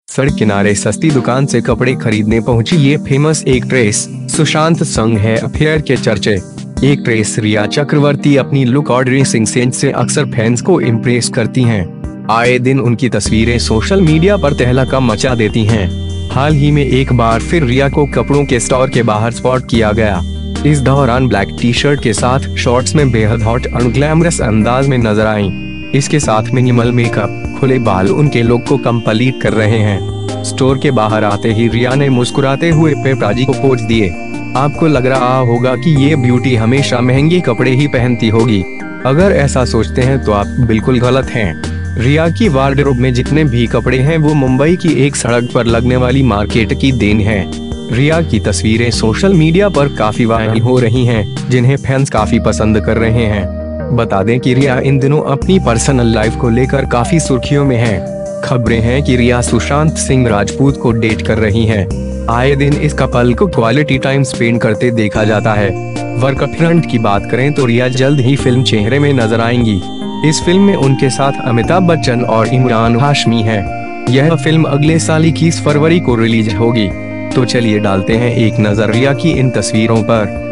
सड़क किनारे सस्ती दुकान से कपड़े खरीदने पहुंची ये फेमस एक्ट्रेस सुशांत संग है अफेयर के चर्चे। एक्ट्रेस रिया चक्रवर्ती अपनी लुक और ड्रेसिंग सेंस से अक्सर फैंस को इम्प्रेस करती हैं। आए दिन उनकी तस्वीरें सोशल मीडिया पर तहलका मचा देती हैं। हाल ही में एक बार फिर रिया को कपड़ों के स्टोर के बाहर स्पॉट किया गया। इस दौरान ब्लैक टी शर्ट के साथ शॉर्ट्स में बेहद हॉट और ग्लैमरस अंदाज में नजर आईं। इसके साथ मिनिमल मेकअप, खुले बाल उनके लुक को कंप्लीट कर रहे हैं। स्टोर के बाहर आते ही रिया ने मुस्कुराते हुए पेपराजी को पोज दिए। आपको लग रहा होगा कि ये ब्यूटी हमेशा महंगे कपड़े ही पहनती होगी। अगर ऐसा सोचते हैं तो आप बिल्कुल गलत हैं। रिया की वार्डरोब में जितने भी कपड़े हैं वो मुंबई की एक सड़क पर लगने वाली मार्केट की देन है। रिया की तस्वीरें सोशल मीडिया पर काफी वायरल हो रही हैं, जिन्हें फैंस काफी पसंद कर रहे हैं। बता दें कि रिया इन दिनों अपनी पर्सनल लाइफ को लेकर काफी सुर्खियों में है। खबरें हैं कि रिया सुशांत सिंह राजपूत को डेट कर रही हैं। आए दिन इस कपल को क्वालिटी टाइम स्पेंड करते देखा जाता है। वर्क फ्रंट की बात करें तो रिया जल्द ही फिल्म चेहरे में नजर आएंगी। इस फिल्म में उनके साथ अमिताभ बच्चन और इमरान हाशमी हैं। यह फिल्म अगले साल 21 फरवरी को रिलीज होगी। तो चलिए डालते हैं एक नजर रिया की इन तस्वीरों पर।